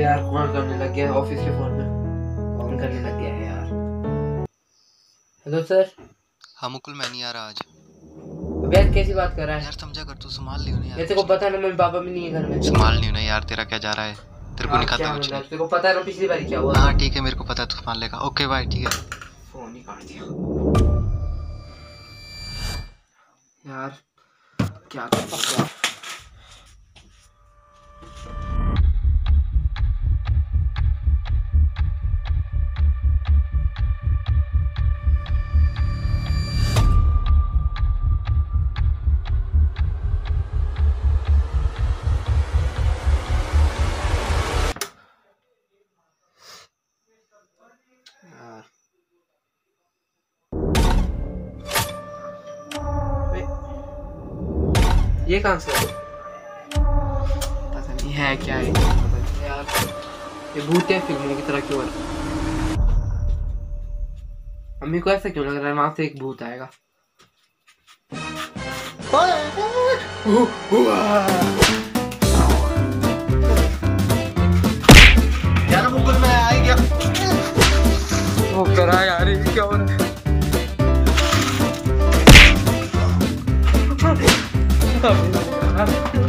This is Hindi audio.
अबे यार कॉल करने लग गया है ऑफिस के फोन में। कॉल करने लग गया है यार। Hello sir. हाँ मुकुल, मैं नहीं आ रहा आज। अबे यार कैसी बात कर रहा है यार समझा कर, तू संभाल लियो ना यार। तेरे को पता है ना मम्मी पापा भी नहीं है घर में। संभाल लियो ना यार, तेरा क्या जा रहा है? तेरे को नहीं खाता क्या कुछ मतलब नहीं। तेरे को पता है ना पिछली बार क्या हुआ? हाँ ठीक है, मेरे को पता है, तू संभाल लेगा। ओके बाय, ठीक है। फोन ही काट दिया यार। क्या कर सकते हैं? ये कहाँ से पता नहीं है क्या है यार। ये भूत है फिल्मों की तरह क्यों है? मम्मी को ऐसा क्यों लग रहा है वहां से एक भूत आएगा? यार मुकुल, मैं आ गया। वो करा यार, ये क्या हो रहा है?